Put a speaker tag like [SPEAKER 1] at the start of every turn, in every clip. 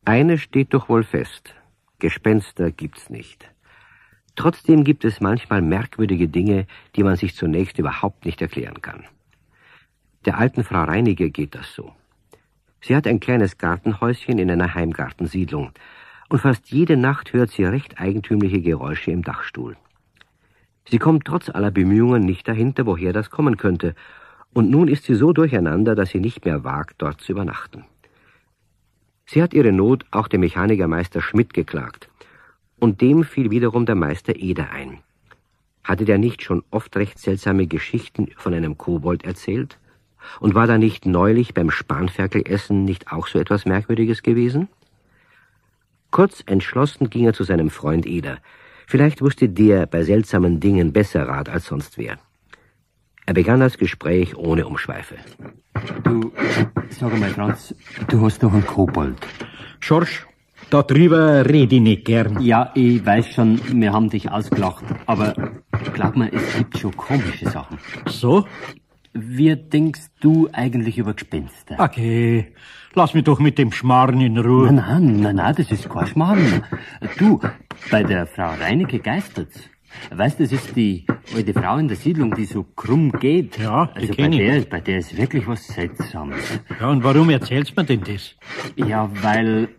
[SPEAKER 1] Eines steht doch wohl fest: Gespenster gibt's nicht. Trotzdem gibt es manchmal merkwürdige Dinge, die man sich zunächst überhaupt nicht erklären kann. Der alten Frau Reinecke geht das so. Sie hat ein kleines Gartenhäuschen in einer Heimgartensiedlung, und fast jede Nacht hört sie recht eigentümliche Geräusche im Dachstuhl. Sie kommt trotz aller Bemühungen nicht dahinter, woher das kommen könnte, und nun ist sie so durcheinander, dass sie nicht mehr wagt, dort zu übernachten. Sie hat ihre Not auch dem Mechanikermeister Schmidt geklagt, und dem fiel wiederum der Meister Eder ein. Hatte der nicht schon oft recht seltsame Geschichten von einem Kobold erzählt? Und war da nicht neulich beim Spanferkelessen nicht auch so etwas Merkwürdiges gewesen? Kurz entschlossen ging er zu seinem Freund Eder. Vielleicht wusste der bei seltsamen Dingen besser Rat als sonst wer. Er begann das Gespräch ohne Umschweife.
[SPEAKER 2] Du, sag mal, Franz, du hast doch einen Kobold.
[SPEAKER 3] Schorsch, da drüber rede ich nicht gern.
[SPEAKER 2] Ja, ich weiß schon, wir haben dich ausgelacht, aber glaub mir, es gibt schon komische Sachen.
[SPEAKER 3] So?
[SPEAKER 2] Wie denkst du eigentlich über Gespenster?
[SPEAKER 3] Okay, lass mich doch mit dem Schmarrn in Ruhe.
[SPEAKER 2] Nein, das ist kein Schmarrn. Du, bei der Frau Reinecke geistert's. Weißt du, das ist die alte Frau in der Siedlung, die so krumm geht.
[SPEAKER 3] Ja, die
[SPEAKER 2] also
[SPEAKER 3] kenn ich.
[SPEAKER 2] bei der ist wirklich was Seltsames.
[SPEAKER 3] Ja, und warum erzählst du mir denn das?
[SPEAKER 2] Ja, weil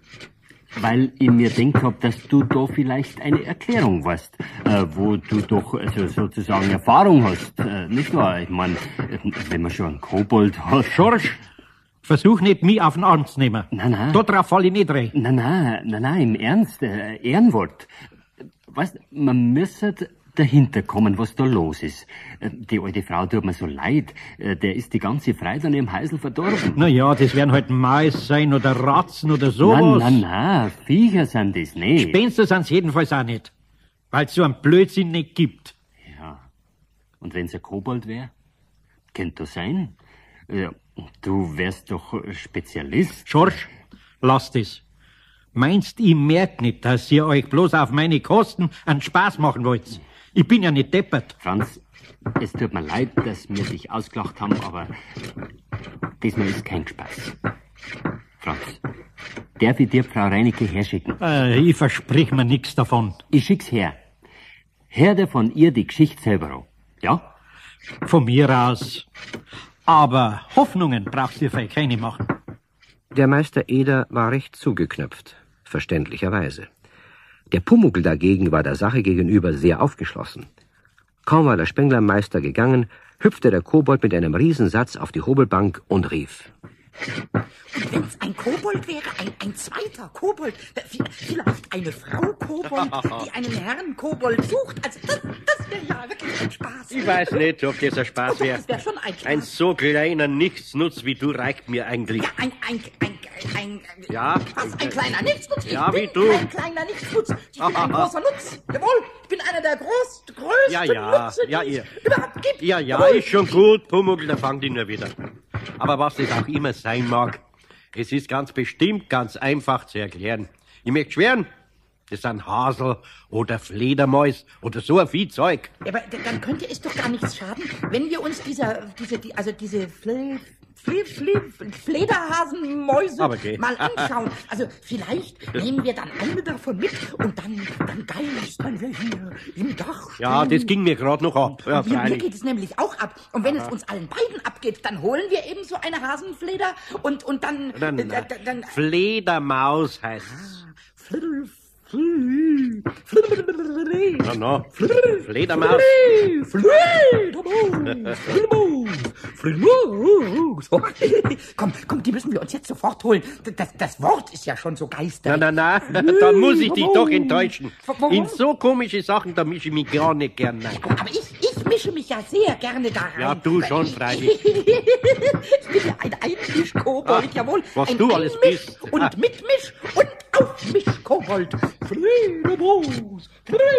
[SPEAKER 2] ich mir denkt hab, dass du da vielleicht eine Erklärung weißt, wo du doch also sozusagen Erfahrung hast, nicht wahr? Ich mein, wenn man schon einen Kobold hat.
[SPEAKER 3] Schorsch, versuch nicht, mich auf den Arm zu nehmen.
[SPEAKER 2] Nein.
[SPEAKER 3] Da drauf fall ich nicht rein.
[SPEAKER 2] Nein, im Ernst, Ehrenwort. Weißt, man müsste dahinter kommen, was da los ist. Die alte Frau tut mir so leid. Der ist die ganze Freude an ihrem Häusl verdorben.
[SPEAKER 3] Na ja, das werden halt Mais sein oder Ratzen oder sowas.
[SPEAKER 2] Nein, Viecher sind das nicht.
[SPEAKER 3] Gespenster sind's jedenfalls auch nicht. Weil's so einen Blödsinn nicht gibt.
[SPEAKER 2] Ja. Und wenn's ein Kobold wär? Könnte das sein? Ja, du wärst doch Spezialist.
[SPEAKER 3] Schorsch, lass das. Meinst, ich merk nicht, dass ihr euch bloß auf meine Kosten einen Spaß machen wollt? Ich bin ja nicht deppert.
[SPEAKER 2] Franz, es tut mir leid, dass wir dich ausgelacht haben, aber diesmal ist kein Spaß. Franz, darf ich dir Frau Reinecke herschicken?
[SPEAKER 3] Ich versprich mir nichts davon.
[SPEAKER 2] Ich schick's her. Hör dir von ihr die Geschichte selber an. Ja?
[SPEAKER 3] Von mir aus. Aber Hoffnungen brauchst du dir keine machen.
[SPEAKER 1] Der Meister Eder war recht zugeknöpft, verständlicherweise. Der Pumuckl dagegen war der Sache gegenüber sehr aufgeschlossen. Kaum war der Spenglermeister gegangen, hüpfte der Kobold mit einem Riesensatz auf die Hobelbank und rief:
[SPEAKER 4] Und wenn's ein Kobold wäre, ein zweiter Kobold, vielleicht eine Frau Kobold, die einen Herrn Kobold sucht, also das wäre ja wirklich ein Spaß.
[SPEAKER 5] Ich weiß nicht, ob das ein Spaß wäre.
[SPEAKER 4] Das wäre schon ein Spaß.
[SPEAKER 5] Ein so kleiner Nichtsnutz wie du reicht mir eigentlich.
[SPEAKER 4] Ja, was, ein kleiner Nichtsnutz?
[SPEAKER 5] Ja, wie du.
[SPEAKER 4] Ein kleiner Nichtsnutz. Ich bin ein großer Nutz. Jawohl, ich bin einer der größten Nutze, die es überhaupt gibt.
[SPEAKER 5] Ja, ist schon gut, Pumuckl, da fang dich nur wieder. Aber was das auch immer sein mag, es ist ganz bestimmt ganz einfach zu erklären. Ich möchte schwören, das sind Hasel oder Fledermäus oder so ein Viehzeug.
[SPEAKER 4] Ja, aber dann könnte es doch gar nichts schaden, wenn wir uns diese Flederhasenmäuse mal anschauen. Also vielleicht nehmen wir dann eine davon mit und dann geistern wir hier im Dach.
[SPEAKER 5] Ja, das ging mir gerade noch ab. Ja,
[SPEAKER 4] mir geht es nämlich auch ab. Und wenn es uns allen beiden abgeht, dann holen wir eben so eine Hasenfleder und dann...
[SPEAKER 5] Dann Fledermaus heißt's. Fledermaus.
[SPEAKER 4] Komm, die müssen wir uns jetzt sofort holen. Das Wort ist ja schon so geisterlich.
[SPEAKER 5] Na, da muss ich dich doch enttäuschen. In so komische Sachen, da mische ich mich gar nicht gern rein.
[SPEAKER 4] Aber ich mische mich ja sehr gerne da rein.
[SPEAKER 5] Ja, du schon, freilich.
[SPEAKER 4] Ich bin ja ein Einmisch-Kobold, jawohl.
[SPEAKER 5] Was
[SPEAKER 4] ein
[SPEAKER 5] du alles bist.
[SPEAKER 4] Und Mitmisch- und Aufmisch-Kobold. Fledermaus.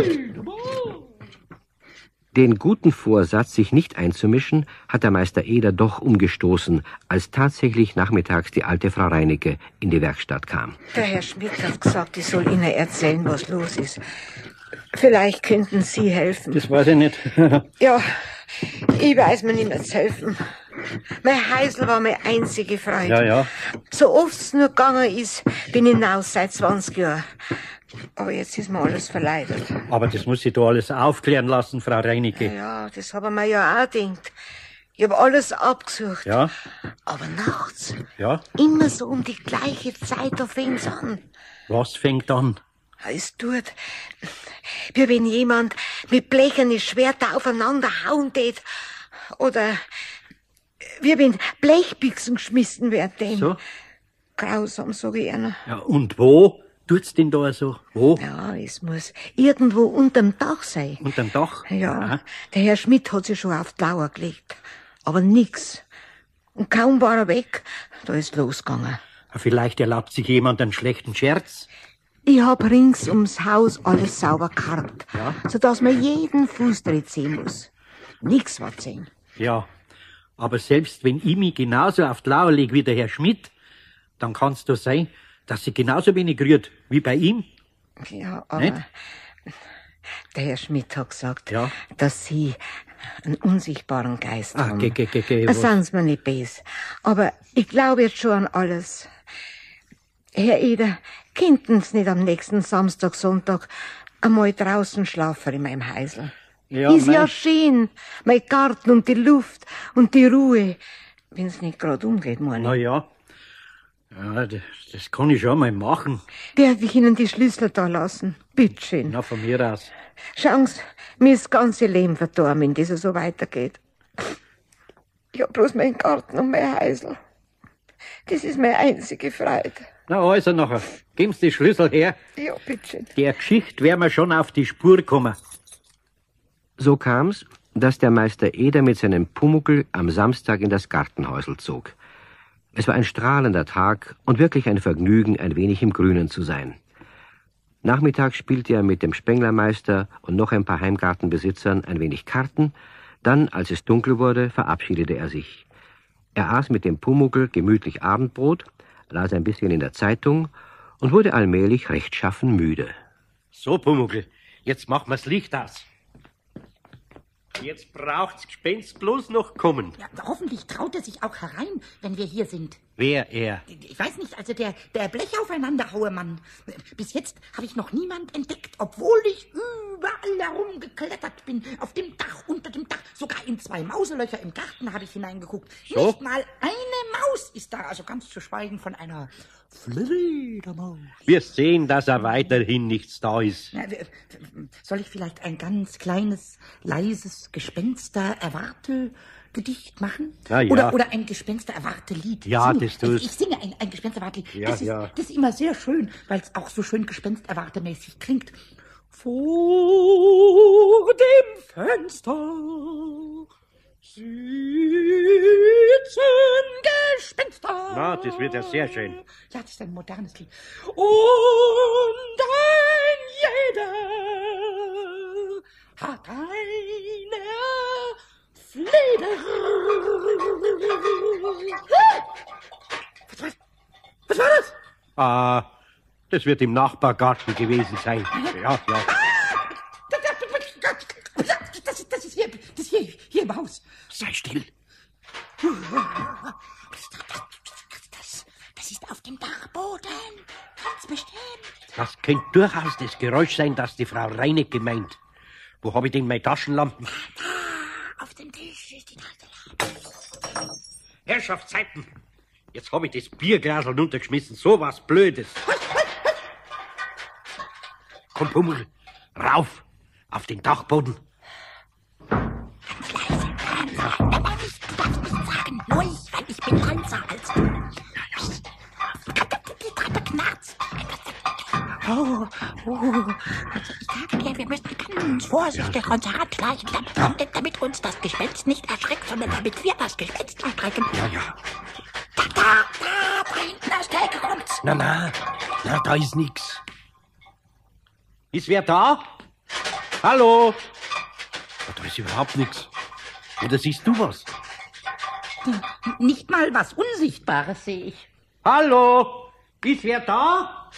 [SPEAKER 1] Den guten Vorsatz, sich nicht einzumischen, hat der Meister Eder doch umgestoßen, als tatsächlich nachmittags die alte Frau Reinecke in die Werkstatt kam.
[SPEAKER 6] Der Herr Schmidt hat gesagt, ich soll Ihnen erzählen, was los ist. Vielleicht könnten Sie helfen.
[SPEAKER 3] Das weiß ich nicht.
[SPEAKER 6] Ja, ich weiß mir nicht mehr zu helfen. Mein Heisel war meine einzige Freude.
[SPEAKER 5] Ja, ja.
[SPEAKER 6] So oft es nur gegangen ist, bin ich hinaus seit 20 Jahren. Aber jetzt ist mir alles verleidet.
[SPEAKER 3] Aber das muss ich da alles aufklären lassen, Frau Reinecke.
[SPEAKER 6] Ja, das hab ich mir ja auch gedacht. Ich hab alles abgesucht.
[SPEAKER 3] Ja,
[SPEAKER 6] Aber nachts,
[SPEAKER 3] ja.
[SPEAKER 6] immer so um die gleiche Zeit, da fängt's an.
[SPEAKER 3] Was fängt an?
[SPEAKER 6] Es tut, wie wenn jemand mit blecherne Schwerter aufeinander hauen tät. Oder wie wenn Blechbüchsen geschmissen werden.
[SPEAKER 3] So?
[SPEAKER 6] Grausam, sag ich einer.
[SPEAKER 3] Ja, und wo tut's denn da so? Wo?
[SPEAKER 6] Ja, es muss irgendwo unterm Dach sein.
[SPEAKER 3] Unterm Dach?
[SPEAKER 6] Ja,
[SPEAKER 3] Aha.
[SPEAKER 6] der Herr Schmidt hat sich schon auf die Lauer gelegt. Aber nix. Und kaum war er weg, da ist losgegangen.
[SPEAKER 3] Vielleicht erlaubt sich jemand einen schlechten Scherz.
[SPEAKER 6] Ich hab rings ums Haus alles sauber gekarrt,
[SPEAKER 3] Ja.
[SPEAKER 6] sodass man jeden Fußtritt sehen muss. Nix war sehen.
[SPEAKER 3] Ja, aber selbst wenn ich mich genauso auf die Lauer leg wie der Herr Schmidt, dann kann's doch sein, dass sie genauso wenig rührt wie bei ihm.
[SPEAKER 6] Ja, aber
[SPEAKER 3] Nicht?
[SPEAKER 6] der Herr Schmidt hat gesagt,
[SPEAKER 3] Ja.
[SPEAKER 6] dass Sie einen unsichtbaren Geist haben.
[SPEAKER 3] was?
[SPEAKER 6] Sind's mir nicht böse. Aber ich glaube jetzt schon an alles. Herr Eder, könnten's nicht am nächsten Samstag, Sonntag einmal draußen schlafen in meinem Heisel?
[SPEAKER 3] Ja,
[SPEAKER 6] Ist ja
[SPEAKER 3] mei.
[SPEAKER 6] schön, mein Garten und die Luft und die Ruhe. Wenn's nicht grad umgeht, meine
[SPEAKER 3] Na
[SPEAKER 6] ich.
[SPEAKER 3] ja. Ja, das kann ich schon mal machen.
[SPEAKER 6] Darf ich Ihnen die Schlüssel da lassen? Bitteschön.
[SPEAKER 3] Na, von mir aus.
[SPEAKER 6] Schauen Sie, mir ist das ganze Leben verdorben, wenn das so weitergeht. Ich hab bloß meinen Garten und mein Heisel. Das ist meine einzige Freude.
[SPEAKER 3] Na, also nachher. Geben's die Schlüssel her.
[SPEAKER 6] Ja, bitteschön.
[SPEAKER 3] Der Geschichte werden wir schon auf die Spur kommen.
[SPEAKER 1] So kam's, dass der Meister Eder mit seinem Pumuckl am Samstag in das Gartenhäusl zog. Es war ein strahlender Tag und wirklich ein Vergnügen, ein wenig im Grünen zu sein. Nachmittags spielte er mit dem Spenglermeister und noch ein paar Heimgartenbesitzern ein wenig Karten, dann, als es dunkel wurde, verabschiedete er sich. Er aß mit dem Pumuckl gemütlich Abendbrot, las ein bisschen in der Zeitung und wurde allmählich rechtschaffen müde.
[SPEAKER 5] So, Pumuckl, jetzt machen wir's Licht aus. Jetzt braucht's Gespenst bloß noch kommen.
[SPEAKER 4] Ja, hoffentlich traut er sich auch herein, wenn wir hier sind.
[SPEAKER 5] Wer er?
[SPEAKER 4] Ich weiß nicht, also der Blechaufeinanderhauermann. Bis jetzt habe ich noch niemand entdeckt, obwohl ich überall herumgeklettert bin. Auf dem Dach, unter dem Dach, sogar in 2 Mauselöcher im Garten habe ich hineingeguckt.
[SPEAKER 5] So?
[SPEAKER 4] Nicht mal eine Maus ist da, also ganz zu schweigen von einer Fledermaus.
[SPEAKER 5] Wir sehen, dass er weiterhin nichts da ist.
[SPEAKER 4] Na, soll ich vielleicht ein ganz kleines, leises Gespenster-Erwarte-Gedicht machen?
[SPEAKER 5] Na ja.
[SPEAKER 4] Oder ein Gespenster-Erwarte-Lied?
[SPEAKER 5] Ja,
[SPEAKER 4] Singen.
[SPEAKER 5] das tust.
[SPEAKER 4] Ich singe ein Gespenster-Erwarte-Lied.
[SPEAKER 5] Ja,
[SPEAKER 4] das,
[SPEAKER 5] ja.
[SPEAKER 4] Das ist immer sehr schön, weil es auch so schön Gespenster-Erwarte-mäßig klingt. Vor dem Fenster sitzen Gespenster.
[SPEAKER 5] Na, das wird ja sehr schön.
[SPEAKER 4] Ja, das ist ein modernes Lied. Und ein jeder hat eine Fleder. Was war das?
[SPEAKER 5] Ah, das wird im Nachbargarten gewesen sein. Ja, ja.
[SPEAKER 4] Das ist hier im Haus.
[SPEAKER 5] Sei still.
[SPEAKER 4] Das ist auf dem Dachboden. Ganz bestimmt.
[SPEAKER 5] Das könnte durchaus das Geräusch sein, das die Frau Reinecke meint. Wo habe ich denn meine Taschenlampen?
[SPEAKER 4] Auf dem Tisch ist die Taschenlampe.
[SPEAKER 5] Herrschaftszeiten. Jetzt habe ich das Bierglas runtergeschmissen. So was Blödes. Komm, Pummel, rauf auf den Dachboden.
[SPEAKER 4] Aber nicht, du darfst nicht sagen. Nur ich, weil ich bin leiser als du. Die Treppe knarzt. Oh. Also ich sage dir, wir müssen ganz vorsichtig unsere Hand gleichen, damit uns das Gespenst nicht erschreckt, sondern damit wir das Gespenst erschrecken.
[SPEAKER 5] Ja.
[SPEAKER 4] Da hinten aus der Ecke kommt's.
[SPEAKER 5] Na, da ist nix. Ist wer da? Hallo? Da ist überhaupt nix. Oder siehst du was?
[SPEAKER 4] Nicht mal was Unsichtbares sehe ich.
[SPEAKER 5] Hallo? Ist wer da?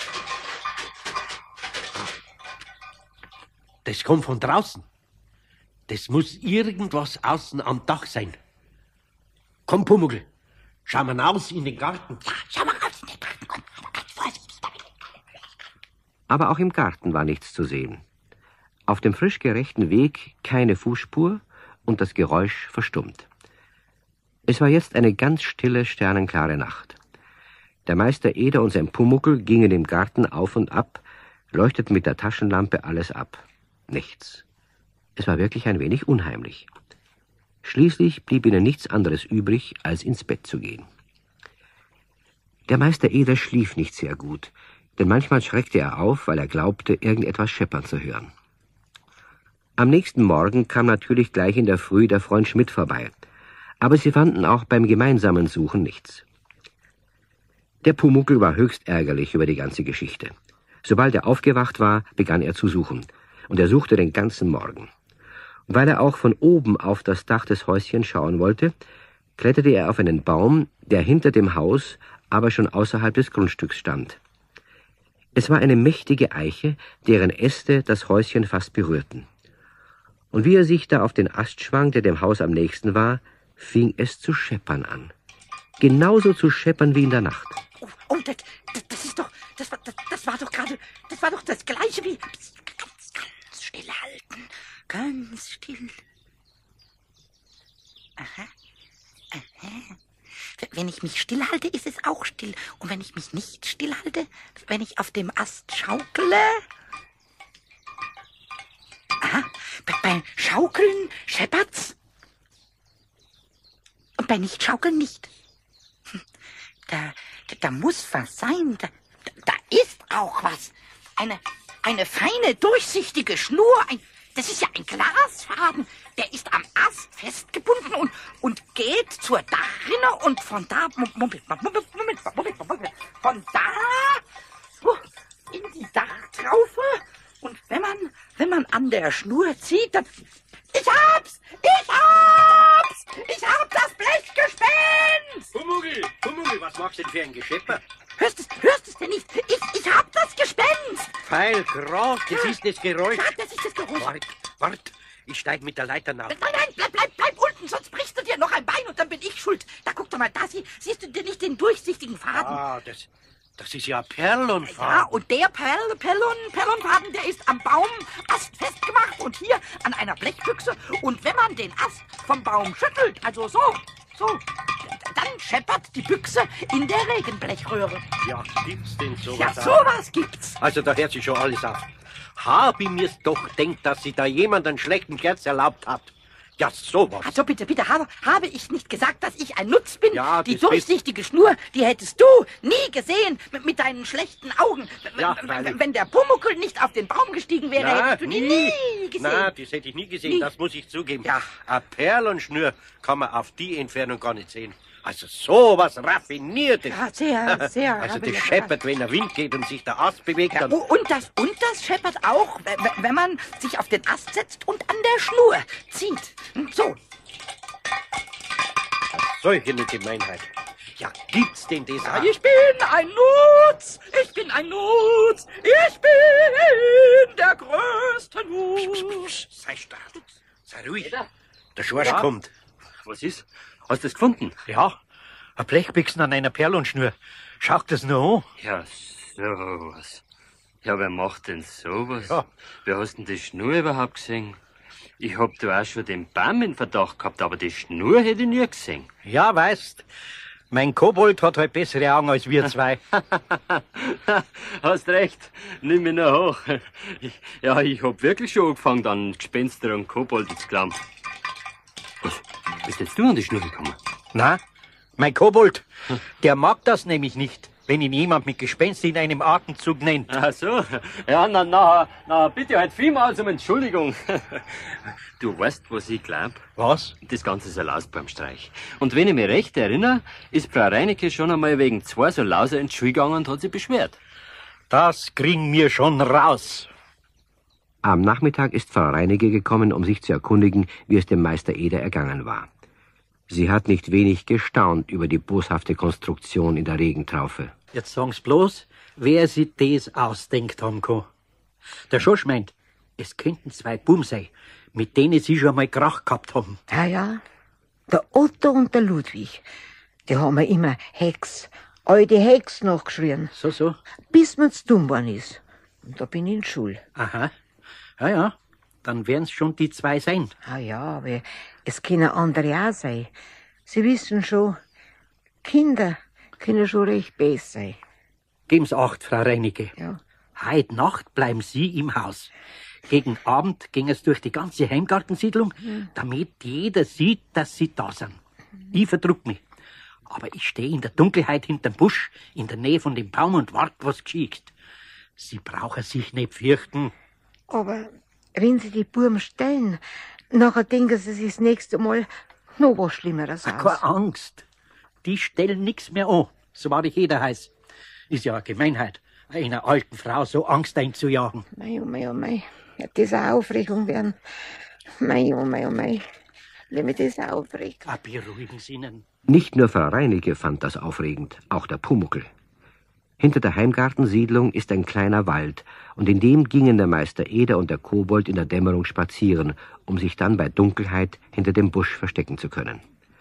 [SPEAKER 5] Das kommt von draußen. Das muss irgendwas außen am Dach sein. Komm, Pumuckl, schau mal raus in den Garten.
[SPEAKER 4] Ja, schau mal raus in den Garten, komm, aber ganz vorsichtig damit.
[SPEAKER 1] Aber auch im Garten war nichts zu sehen. Auf dem frisch gerechten Weg keine Fußspur und das Geräusch verstummt. Es war jetzt eine ganz stille, sternenklare Nacht. Der Meister Eder und sein Pumuckl gingen im Garten auf und ab, leuchteten mit der Taschenlampe alles ab. Nichts. Es war wirklich ein wenig unheimlich. Schließlich blieb ihnen nichts anderes übrig, als ins Bett zu gehen. Der Meister Eder schlief nicht sehr gut, denn manchmal schreckte er auf, weil er glaubte, irgendetwas scheppern zu hören. Am nächsten Morgen kam natürlich gleich in der Früh der Freund Schmidt vorbei, aber sie fanden auch beim gemeinsamen Suchen nichts. Der Pumuckl war höchst ärgerlich über die ganze Geschichte. Sobald er aufgewacht war, begann er zu suchen, und er suchte den ganzen Morgen. Und weil er auch von oben auf das Dach des Häuschens schauen wollte, kletterte er auf einen Baum, der hinter dem Haus, aber schon außerhalb des Grundstücks stand. Es war eine mächtige Eiche, deren Äste das Häuschen fast berührten. Und wie er sich da auf den Ast schwang, der dem Haus am nächsten war, fing es zu scheppern an. Genauso zu scheppern wie in der Nacht.
[SPEAKER 4] Oh, das war doch das Gleiche wie... Ganz still halten, ganz still. Aha. Wenn ich mich stillhalte, ist es auch still. Und wenn ich mich nicht stillhalte, wenn ich auf dem Ast schaukele... Aha, beim Schaukeln scheppert's. Und bei Nichtschaukeln nicht. Da muss was sein. Da ist auch was. Eine feine, durchsichtige Schnur. Das ist ja ein Glasfaden. Der ist am Ast festgebunden und geht zur Dachrinne und von da... Moment. Von da in die Dachtraufe. Und wenn man an der Schnur zieht, dann... Ich hab's! Ich hab das Blechgespenst!
[SPEAKER 5] Pumuckl, was machst du denn für ein Geschepper?
[SPEAKER 4] Hörst es denn nicht? Ich hab das Gespenst!
[SPEAKER 5] Feil, grad, das ist das Geräusch.
[SPEAKER 4] Ja, das ist das Geräusch.
[SPEAKER 5] Wart, ich steig mit der Leiter nach.
[SPEAKER 4] Nein, bleib unten, sonst brichst du dir noch ein Bein und dann bin ich schuld. Da guck doch mal, da siehst du dir nicht den durchsichtigen Faden.
[SPEAKER 5] Ah, das ist ja Perlenfaden.
[SPEAKER 4] Ja, und der Perlenfaden, der ist am Baumast festgemacht und hier an einer Blechbüchse. Und wenn man den Ast vom Baum schüttelt, also so, dann scheppert die Büchse in der Regenblechröhre.
[SPEAKER 5] Ja, gibt's denn sowas?
[SPEAKER 4] Ja, sowas gibt's.
[SPEAKER 5] Also da hört sich schon alles auf. Hab ich mir's doch denkt, dass sich da jemand einen schlechten Scherz erlaubt hat. Ja, sowas.
[SPEAKER 4] Also bitte, habe ich nicht gesagt, dass ich ein Nutz bin?
[SPEAKER 5] Ja,
[SPEAKER 4] die durchsichtige Schnur, die hättest du nie gesehen mit deinen schlechten Augen.
[SPEAKER 5] Ja,
[SPEAKER 4] wenn der Pumuckl nicht auf den Baum gestiegen wäre, hättest du die nie gesehen.
[SPEAKER 5] Na, das hätte ich nie gesehen,
[SPEAKER 4] Nie.
[SPEAKER 5] das muss ich zugeben.
[SPEAKER 4] Ja.
[SPEAKER 5] Eine Perlenschnur kann man auf die Entfernung gar nicht sehen. Also sowas Raffiniertes.
[SPEAKER 4] Ja, sehr.
[SPEAKER 5] Also das scheppert, wenn der Wind geht und sich der Ast bewegt.
[SPEAKER 4] Ja,
[SPEAKER 5] Dann
[SPEAKER 4] und das scheppert auch, wenn man sich auf den Ast setzt und an der Schnur zieht. So.
[SPEAKER 5] solche eine Gemeinheit. Ja, gibt's denn das auch?
[SPEAKER 4] Ich bin ein Nutz. Ich bin der größte Nutz.
[SPEAKER 5] Sei stark. Sei ruhig. Der Schorsch kommt.
[SPEAKER 2] Was ist? Hast du das gefunden?
[SPEAKER 3] Ja, ein Blechbüchsen an einer Perlenschnur. Schau das nur an.
[SPEAKER 2] Ja, sowas. Ja, wer macht denn sowas?
[SPEAKER 5] Ja.
[SPEAKER 2] Wer hast denn die Schnur überhaupt gesehen? Ich hab da auch schon den Baum in Verdacht gehabt, aber die Schnur hätte ich nie gesehen.
[SPEAKER 3] Ja, weißt, mein Kobold hat halt bessere Augen als wir zwei.
[SPEAKER 2] Hast recht, nimm mich noch hoch. Ich hab wirklich schon angefangen, an Gespenster und Kobolde zu glauben. Was? Bist jetzt du an die Schnur gekommen?
[SPEAKER 3] Na, mein Kobold, der mag das nämlich nicht, wenn ihn jemand mit Gespenst in einem Atemzug nennt.
[SPEAKER 2] Ach so. Ja, na, bitte halt vielmals um Entschuldigung. Du weißt, was ich glaub?
[SPEAKER 3] Was?
[SPEAKER 2] Das Ganze ist ein Lausbaumstreich. Und wenn ich mich recht erinnere, ist Frau Reinecke schon einmal wegen 2 so Lauser ins Schule gegangen und hat sich beschwert.
[SPEAKER 3] Das kriegen wir schon raus.
[SPEAKER 1] Am Nachmittag ist Frau Reinecke gekommen, um sich zu erkundigen, wie es dem Meister Eder ergangen war. Sie hat nicht wenig gestaunt über die boshafte Konstruktion in der Regentraufe.
[SPEAKER 3] Jetzt sagen's bloß, wer sich das ausdenkt haben kann. Der Schosch meint, es könnten 2 Buben sein, mit denen sie schon mal Krach gehabt haben.
[SPEAKER 6] Ja. Der Otto und der Ludwig, die haben mir immer Hex, alte Hex nachgeschrien,
[SPEAKER 3] So.
[SPEAKER 6] bis mir zu dumm geworden ist. Und da bin ich in die Schule.
[SPEAKER 3] Aha. Ja, dann werden's schon die zwei sein.
[SPEAKER 6] Ah ja, aber es können andere auch sein. Sie wissen schon, Kinder können schon recht böse sein.
[SPEAKER 3] Geben's Acht, Frau Reinecke.
[SPEAKER 6] Ja.
[SPEAKER 3] Heut Nacht bleiben Sie im Haus. Gegen Abend ging es durch die ganze Heimgartensiedlung, damit jeder sieht, dass Sie da sind. Ich verdruck mich. Aber ich stehe in der Dunkelheit hinterm Busch, in der Nähe von dem Baum und wart, was geschieht. Sie brauchen sich nicht fürchten.
[SPEAKER 6] Aber wenn Sie die Buben stellen, nachher denken Sie sich das nächste Mal noch was Schlimmeres aus.
[SPEAKER 3] Keine Angst. Die stellen nix mehr an, so war ich jeder heiß. Ist ja eine Gemeinheit, einer alten Frau so Angst einzujagen.
[SPEAKER 6] Mei, oh mei, oh mei. Wird das eine Aufregung werden? Mei, oh mei, oh mei. Wenn mich das aufregt.
[SPEAKER 3] Beruhigen Sie ihn.
[SPEAKER 1] Nicht nur Frau Reinecke fand das aufregend, auch der Pumuckl. Hinter der Heimgartensiedlung ist ein kleiner Wald, und in dem gingen der Meister Eder und der Kobold in der Dämmerung spazieren, um sich dann bei Dunkelheit hinter dem Busch verstecken zu können.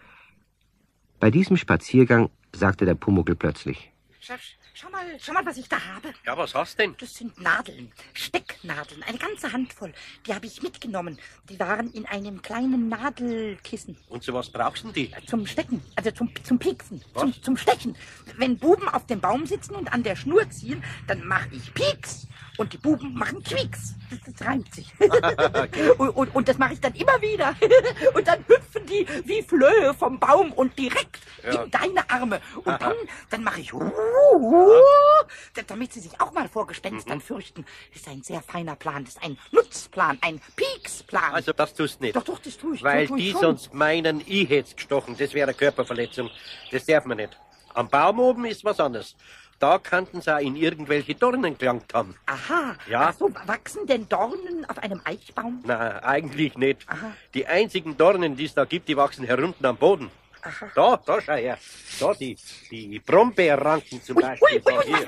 [SPEAKER 1] Bei diesem Spaziergang sagte der Pumuckl plötzlich:
[SPEAKER 4] Schau mal, was ich da habe.
[SPEAKER 5] Ja, was hast denn?
[SPEAKER 4] Das sind Nadeln, Stecknadeln, eine ganze Handvoll. Die habe ich mitgenommen. Die waren in einem kleinen Nadelkissen.
[SPEAKER 5] Und zu was brauchst du die?
[SPEAKER 4] Zum Stecken, also zum Pieksen,
[SPEAKER 5] Was?
[SPEAKER 4] zum Stechen. Wenn Buben auf dem Baum sitzen und an der Schnur ziehen, dann mache ich Pieks und die Buben machen Quieks. Das reimt sich. und das mache ich dann immer wieder. Und dann hüpfen die wie Flöhe vom Baum und direkt in deine Arme. Und dann mache ich damit sie sich auch mal vor Gespenstern fürchten. Das ist ein sehr feiner Plan. Das ist ein Nutzplan, ein Pieksplan.
[SPEAKER 5] Also das tust du nicht.
[SPEAKER 4] Doch, das tue ich.
[SPEAKER 5] Weil
[SPEAKER 4] tue ich
[SPEAKER 5] die
[SPEAKER 4] schon.
[SPEAKER 5] sonst meinen, ich hätt's gestochen. Das wäre eine Körperverletzung. Das darf man nicht. Am Baum oben ist was anderes. Da könnten sie auch in irgendwelche Dornen gelangt haben.
[SPEAKER 4] Aha.
[SPEAKER 5] Ja.
[SPEAKER 4] Ach so, wachsen denn Dornen auf einem Eichbaum?
[SPEAKER 5] Na, eigentlich nicht.
[SPEAKER 4] Aha.
[SPEAKER 5] Die einzigen Dornen, die es da gibt, die wachsen herunten am Boden.
[SPEAKER 4] Aha.
[SPEAKER 5] Da, schau her. Da, die Brombeerranken zum Beispiel. Da, hier.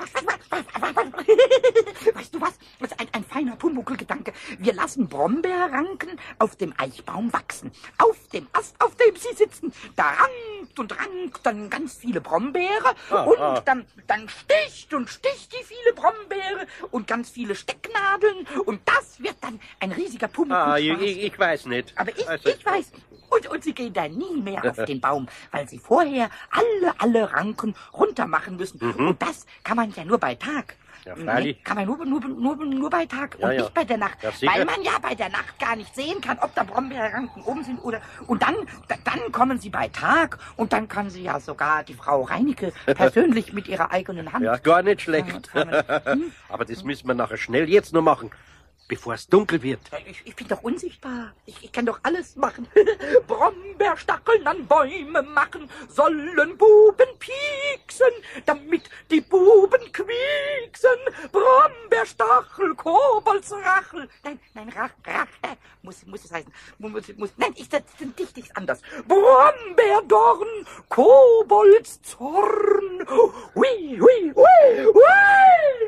[SPEAKER 4] Weißt du was? Das ist ein feiner Pumuckl-Gedanke. Wir lassen Brombeerranken auf dem Eichbaum wachsen. Auf dem Ast, auf dem sie sitzen. Da rankt und rankt dann ganz viele Brombeere. Dann sticht und sticht die viele Brombeere und ganz viele Stecknadeln. Und das wird dann ein riesiger Pumuckl-Spaß.
[SPEAKER 5] Ich weiß nicht.
[SPEAKER 4] Aber ich
[SPEAKER 5] Also,
[SPEAKER 4] weiß. Und sie gehen dann nie mehr auf den Baum, weil sie vorher alle Ranken runter machen müssen. Und das kann man ja nur bei Tag.
[SPEAKER 5] Ja, freilich.
[SPEAKER 4] Kann man nur bei Tag
[SPEAKER 5] Ja,
[SPEAKER 4] und
[SPEAKER 5] ja.
[SPEAKER 4] nicht bei der Nacht.
[SPEAKER 5] Ja, sicher.
[SPEAKER 4] Weil man ja bei der Nacht gar nicht sehen kann, ob da Brombeerranken oben sind oder... Und dann kommen sie bei Tag und dann kann sie ja sogar die Frau Reinecke persönlich mit ihrer eigenen Hand...
[SPEAKER 5] Ja, gar nicht schlecht. Aber das müssen wir nachher schnell jetzt noch machen, bevor es dunkel wird.
[SPEAKER 4] Ich bin doch unsichtbar. Ich kann doch alles machen. Brombeerstacheln an Bäume machen, sollen Buben pieksen, damit die Buben quieksen. Brombeerstachel, Koboldsrachel. Nein, Rachel. Muss es heißen. Nein, das dichte ich anders. Brombeerdorn, Koboldszorn. Hui, hui, hui, hui.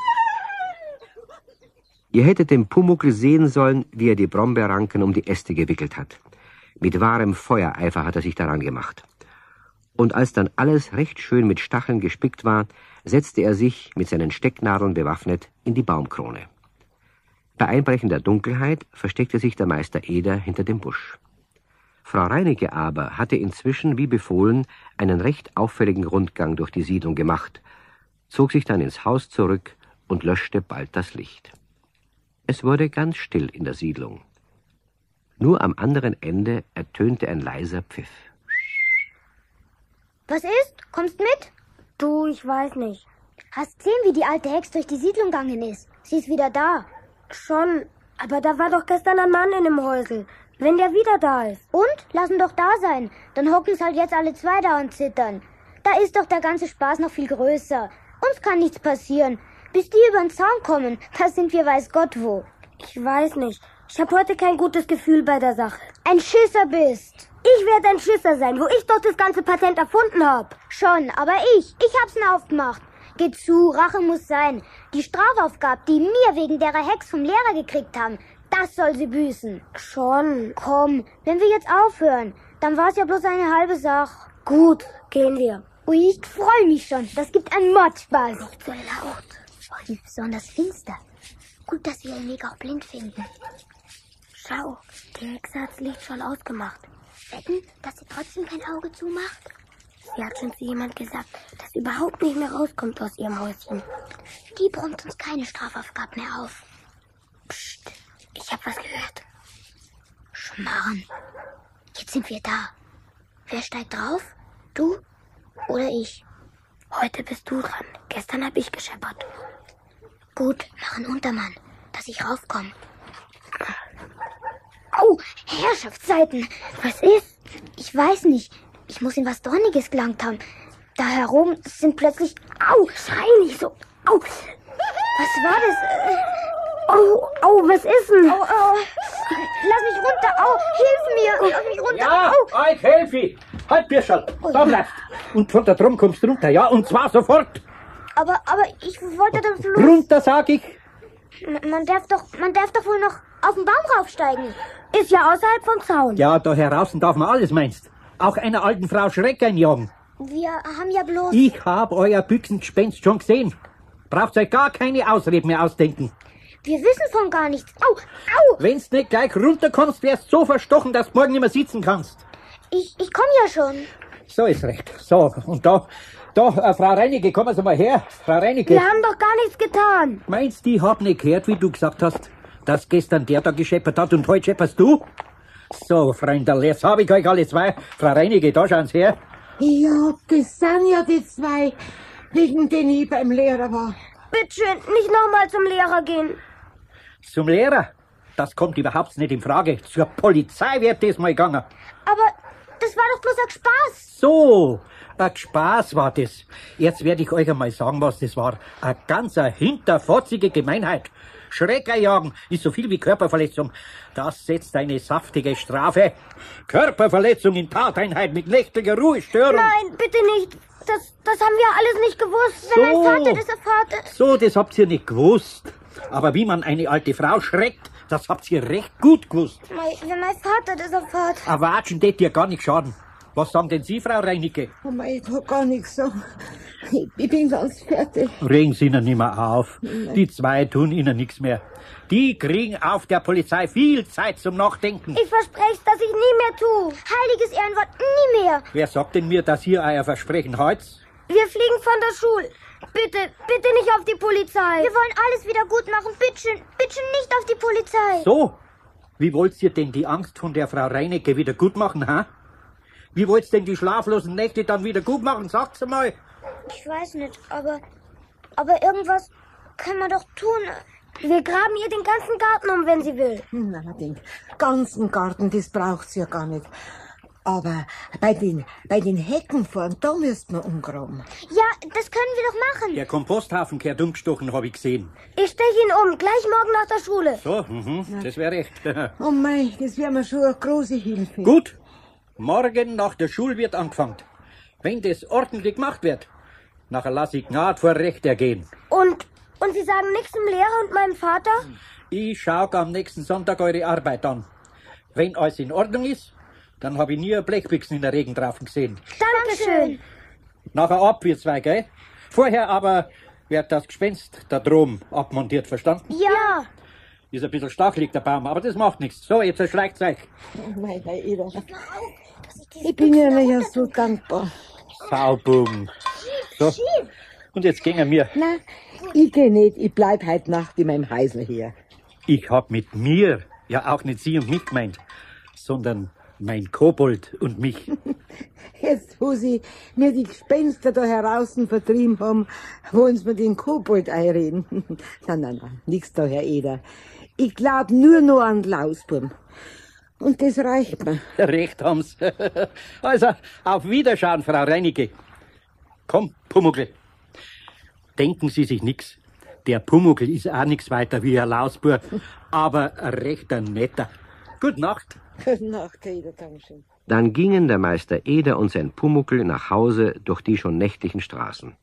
[SPEAKER 1] Ihr hättet den Pumuckl sehen sollen, wie er die Brombeerranken um die Äste gewickelt hat. Mit wahrem Feuereifer hat er sich daran gemacht. Und als dann alles recht schön mit Stacheln gespickt war, setzte er sich, mit seinen Stecknadeln bewaffnet, in die Baumkrone. Bei einbrechender Dunkelheit versteckte sich der Meister Eder hinter dem Busch. Frau Reinecke aber hatte inzwischen, wie befohlen, einen recht auffälligen Rundgang durch die Siedlung gemacht, zog sich dann ins Haus zurück und löschte bald das Licht. Es wurde ganz still in der Siedlung. Nur am anderen Ende ertönte ein leiser Pfiff.
[SPEAKER 7] Was ist? Kommst mit? Du, ich weiß nicht. Hast gesehen, wie die alte Hex durch die Siedlung gegangen ist? Sie ist wieder da. Schon, aber da war doch gestern ein Mann in dem Häusl. Wenn der wieder da ist. Und? Lassen doch da sein. Dann hocken's halt jetzt alle zwei da und zittern. Da ist doch der ganze Spaß noch viel größer. Uns kann nichts passieren. Bis die über den Zaun kommen, da sind wir weiß Gott wo. Ich weiß nicht. Ich habe heute kein gutes Gefühl bei der Sache. Ein Schisser bist. Ich werde ein Schisser sein, wo ich doch das ganze Patent erfunden hab. Schon, aber ich hab's ihn aufgemacht. Geh zu, Rache muss sein. Die Strafaufgabe, die wir wegen derer Hex vom Lehrer gekriegt haben, das soll sie büßen. Schon. Komm, wenn wir jetzt aufhören, Dann war es ja bloß eine halbe Sache. Gut, gehen wir. Ui, ich freue mich schon. Das gibt einen Mordspaß. Nicht so laut. Voll besonders finster. Gut, dass wir den Weg auch blind finden. Schau, die Hexe hat das Licht schon ausgemacht. Wetten, dass sie trotzdem kein Auge zumacht? Sie hat schon zu jemand gesagt, dass sie überhaupt nicht mehr rauskommt aus ihrem Häuschen. Die brummt uns keine Strafaufgabe mehr auf. Psst, ich hab was gehört. Schmarrn. Jetzt sind wir da. Wer steigt drauf? Du oder ich? Heute bist du dran. Gestern hab ich gescheppert. Gut, mach einen Untermann, dass ich raufkomme. Au, Herrschaftszeiten. Was ist? Ich weiß nicht. Ich muss in was Dorniges gelangt haben. Da herum sind plötzlich... Au, schrei nicht so. Au. Was war das? Au, was ist denn? Au. Lass mich runter. Au, hilf mir. Lass mich runter.
[SPEAKER 3] Ja,
[SPEAKER 7] Au.
[SPEAKER 3] ich helfe. Halt, Birschal. Da bleibst. Und von da drum kommst du runter, ja? Und zwar sofort.
[SPEAKER 7] Aber ich wollte dann bloß...
[SPEAKER 3] Runter, sag ich.
[SPEAKER 7] Man darf doch wohl noch auf den Baum raufsteigen. Ist ja außerhalb vom Zaun.
[SPEAKER 3] Ja, da heraußen darf man alles, meinst. Auch einer alten Frau Schreck einjagen.
[SPEAKER 7] Wir haben ja bloß...
[SPEAKER 3] Ich hab euer Büchsengespenst schon gesehen. Braucht euch gar keine Ausreden mehr ausdenken.
[SPEAKER 7] Wir wissen von gar nichts. Au.
[SPEAKER 3] Wenn's nicht gleich runter kannst, wärst so verstochen, dass du morgen nicht mehr sitzen kannst.
[SPEAKER 7] Ich komm ja schon.
[SPEAKER 3] So ist recht. So, und da, Frau Reinecke, kommen Sie mal her. Frau Reinecke.
[SPEAKER 7] Wir haben doch gar nichts getan.
[SPEAKER 3] Meinst du, ich hab nicht gehört, wie du gesagt hast, dass gestern der da gescheppert hat und heute schepperst du? So, Freunde, jetzt hab ich euch alle zwei. Frau Reinecke, da schauen's her.
[SPEAKER 4] Ja, das sind ja die zwei, wegen denen ich beim Lehrer war.
[SPEAKER 7] Bitteschön, nicht nochmal zum Lehrer gehen.
[SPEAKER 3] Zum Lehrer? Das kommt überhaupt nicht in Frage. Zur Polizei wird das mal gegangen.
[SPEAKER 7] Aber das war doch bloß ein Spaß.
[SPEAKER 3] So, ein Spaß war das. Jetzt werde ich euch einmal sagen, was das war. Eine ganz hinterfotzige Gemeinheit. Schreckerjagen ist so viel wie Körperverletzung. Das setzt eine saftige Strafe. Körperverletzung in Tateinheit mit nächtlicher Ruhestörung.
[SPEAKER 7] Nein, bitte nicht. Das haben wir alles nicht gewusst. Wenn mein Vater das erfahrt...
[SPEAKER 3] So, das habt ihr nicht gewusst. Aber wie man eine alte Frau schreckt, das habt ihr recht gut gewusst.
[SPEAKER 7] Wenn mein Vater das erfahrt...
[SPEAKER 3] Ein Watschen tät dir gar nicht schaden. Was sagen denn Sie, Frau Reinecke?
[SPEAKER 4] Oh mein, ich hab gar nichts so. Ich bin ganz fertig.
[SPEAKER 3] Regen Sie ihnen nicht mehr auf. Die zwei tun ihnen nichts mehr. Die kriegen auf der Polizei viel Zeit zum Nachdenken.
[SPEAKER 7] Ich verspreche, dass ich nie mehr tue. Heiliges Ehrenwort, nie mehr.
[SPEAKER 3] Wer sagt denn mir, dass ihr euer Versprechen halt's?
[SPEAKER 7] Wir fliegen von der Schule. Bitte nicht auf die Polizei. Wir wollen alles wieder gut machen. Bitte nicht auf die Polizei.
[SPEAKER 3] So? Wie wollt ihr denn die Angst von der Frau Reinecke wieder gut machen, ha? Wie wollt ihr denn die schlaflosen Nächte dann wieder gut machen? Sagt's mal.
[SPEAKER 7] Ich weiß nicht, aber irgendwas können wir doch tun. Wir graben ihr den ganzen Garten um, wenn sie will.
[SPEAKER 4] Na, den ganzen Garten, das braucht's ja gar nicht. Aber bei den Hecken vorn, da müssten wir umgraben.
[SPEAKER 7] Ja, das können wir doch machen.
[SPEAKER 3] Der Komposthaufen kehrt umgestochen, hab ich gesehen.
[SPEAKER 7] Ich steche ihn um, gleich morgen nach der Schule.
[SPEAKER 3] So, das wäre recht.
[SPEAKER 4] Oh mei, das wäre mir schon eine große Hilfe.
[SPEAKER 3] Gut, morgen nach der Schule wird angefangen. Wenn das ordentlich gemacht wird, nachher lass ich Gnade vor Recht ergehen.
[SPEAKER 7] Und Sie sagen nichts dem Lehrer und meinem Vater?
[SPEAKER 3] Ich schau am nächsten Sonntag eure Arbeit an. Wenn alles in Ordnung ist, dann hab ich nie eine Blechbüchsen in der Regentraufen gesehen.
[SPEAKER 7] Dankeschön.
[SPEAKER 3] Nachher ab, wir zwei, gell? Vorher aber wird das Gespenst da drum abmontiert, verstanden?
[SPEAKER 7] Ja.
[SPEAKER 3] Ist ein bisschen stachelig, der Baum, aber das macht nichts. So, jetzt schleicht's euch.
[SPEAKER 4] Oh mei, Ida. Ich bin Ihnen ja so dankbar.
[SPEAKER 3] Saubum. So, und jetzt gehen wir.
[SPEAKER 4] Na, ich geh nicht, ich bleib heute Nacht in meinem Häusl hier.
[SPEAKER 3] Ich hab mit mir ja auch nicht Sie und mich gemeint, sondern mein Kobold und mich.
[SPEAKER 4] Jetzt, wo sie mir die Gespenster da heraußen vertrieben haben, wollen sie mir den Kobold einreden. Nein, nix da, Herr Eder. Ich glaub nur noch an Lausbum. Und das reicht mir.
[SPEAKER 3] Recht haben's. Also, auf Wiederschauen, Frau Reinecke. Komm, Pumuckl. Denken Sie sich nix. Der Pumuckl ist auch nix weiter wie ein Lausbub, aber ein rechter netter. Gute Nacht.
[SPEAKER 4] Gute Nacht, Herr Eder, Dankeschön.
[SPEAKER 1] Dann gingen der Meister Eder und sein Pumuckl nach Hause durch die schon nächtlichen Straßen.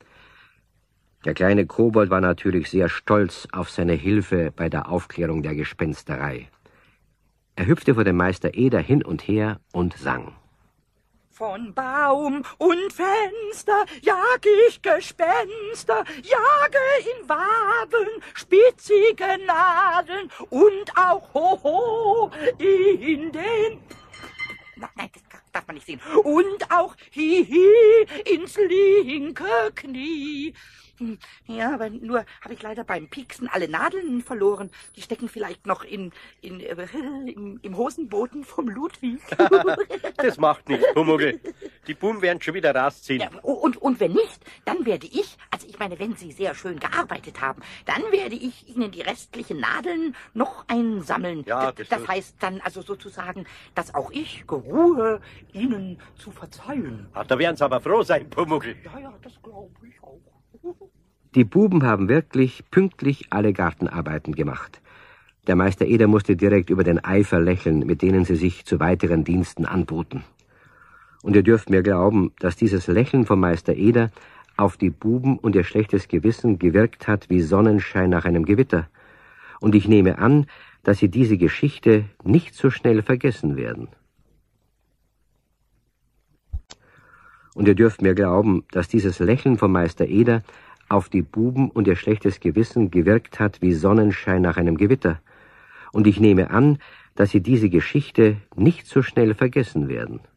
[SPEAKER 1] Der kleine Kobold war natürlich sehr stolz auf seine Hilfe bei der Aufklärung der Gespensterei. Er hüpfte vor dem Meister Eder hin und her und sang.
[SPEAKER 4] Von Baum und Fenster jag ich Gespenster, jage in Waben spitzige Nadeln und auch hoho in den... Nein, das darf man nicht sehen. Und auch hihi ins linke Knie. Ja, aber nur habe ich leider beim Pieksen alle Nadeln verloren. Die stecken vielleicht noch im Hosenboden vom Ludwig.
[SPEAKER 5] Das macht nichts, Pumuckl. Die Buben werden schon wieder rausziehen.
[SPEAKER 4] Ja, und wenn nicht, dann werde ich, also ich meine, wenn Sie sehr schön gearbeitet haben, dann werde ich Ihnen die restlichen Nadeln noch einsammeln.
[SPEAKER 5] Ja,
[SPEAKER 4] das heißt dann also sozusagen, dass auch ich geruhe, Ihnen zu verzeihen.
[SPEAKER 5] Ach, da werden Sie aber froh sein, Pumuckl.
[SPEAKER 4] Ja, das glaube ich auch.
[SPEAKER 1] Die Buben haben wirklich pünktlich alle Gartenarbeiten gemacht. Der Meister Eder musste direkt über den Eifer lächeln, mit denen sie sich zu weiteren Diensten anboten. Und ihr dürft mir glauben, dass dieses Lächeln vom Meister Eder auf die Buben und ihr schlechtes Gewissen gewirkt hat wie Sonnenschein nach einem Gewitter. Und ich nehme an, dass sie diese Geschichte nicht so schnell vergessen werden. Und ihr dürft mir glauben, dass dieses Lächeln vom Meister Eder auf die Buben und ihr schlechtes Gewissen gewirkt hat wie Sonnenschein nach einem Gewitter. Und ich nehme an, dass sie diese Geschichte nicht so schnell vergessen werden.